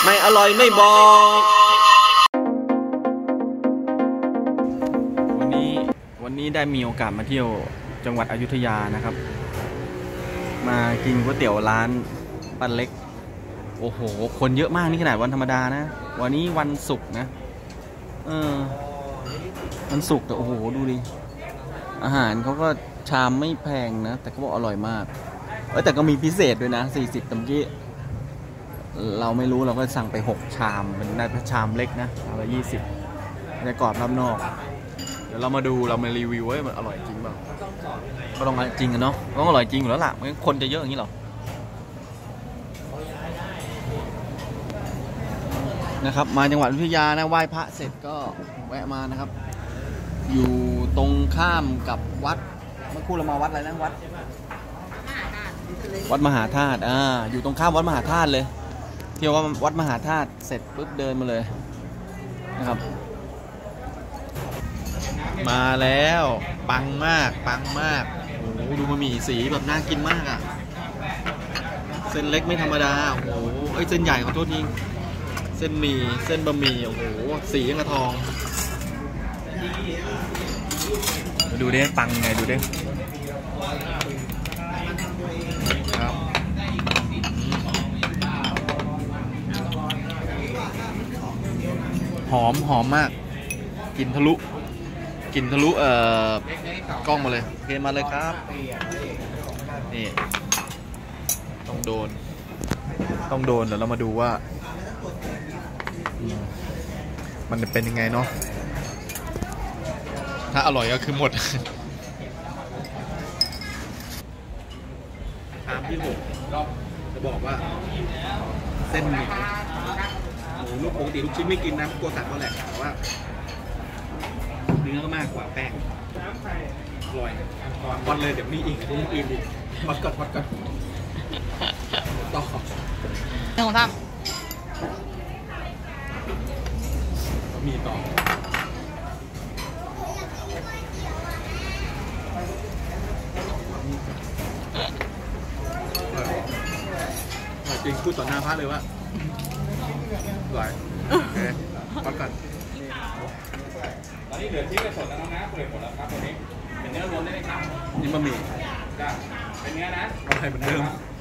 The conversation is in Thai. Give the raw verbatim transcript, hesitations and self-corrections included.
ไม่อร่อยไม่บอกวันนี้วันนี้ได้มีโอกาสมาเที่ยวจังหวัดอยุธยานะครับมากินก๋วยเตี๋ยวร้านป้าเล็กโอ้โหคนเยอะมากนี่ขนาดวันธรรมดานะวันนี้วันศุกร์นะเออวันศุกร์แต่โอ้โหดูดิอาหารเขาก็ชามไม่แพงนะแต่เขาบอกอร่อยมากเออแต่ก็มีพิเศษด้วยนะสี่สิบตำกี้เราไม่รู้เราก็สั่งไปหกชามเป็นได้ชามเล็กนะชามละยี่สิบในกรอบรอบนอกเดี๋ยวเรามาดูเรามารีวิวว่ามันอร่อยจริงเปล่าก็ต้องอร่อยจริงกันเนาะต้องอร่อยจริงอยู่แล้วล่ะไม่งั้นคนจะเยอะอย่างนี้หรอนะครับมาจังหวัดอยุธยานะไหว้พระเสร็จก็แวะมานะครับอยู่ตรงข้ามกับวัดเมื่อคู่เรามาวัดอะไรนะวัดวัดมหาธาตุอ่าอยู่ตรงข้ามวัดมหาธาตุเลยเที่ยวว่าวัดมหาธาตุเสร็จปุ๊บเดินมาเลยนะครับมาแล้วปังมากปังมากโอ้โหดูบะหมี่สีแบบน่ากินมากอ่ะเส้นเล็กไม่ธรรมดาโอ้โหเอ้ยเส้นใหญ่ขอโทษทีเส้นหมี่เส้นบะหมี่โอ้โหสียังกระทองดูดิปังไงดูดิครับหอมหอมมากกลิ่นทะลุกลิ่นทะลุเอ่อกล้องมาเลยโอเคมาเลยครับนี่ต้องโดนต้องโดนเดี๋ยวเรามาดูว่ามันจะเป็นยังไงเนาะถ้าอร่อยก็คือหมดชามที่หกจะบอกว่าเส้นหมี่โอ้โหลูกปกติลูกชิ้นไม่กินนะกลัวสั่งก็แหละแต่ว่าเนื้อก็มากกว่าแป้งอร่อยวันเลยเดี๋ยวมีอีกเดี๋ยวมีอีกวัดก่อนวัดก่อนต่อหนึ่งของท่านมีต่อจริงพูดต่อหน้าพระเลยว่าอร่อยโอเคพักก่อนตอนนี้เหลือชิ้นกระสดแล้วนะเปิดหมดแล้วครับตัวนี้เป็นเนื้อรวมได้ไหมครับนี่บะหมี่จ้ะเป็นเนื้อนะอร่อยเหมือนเดิม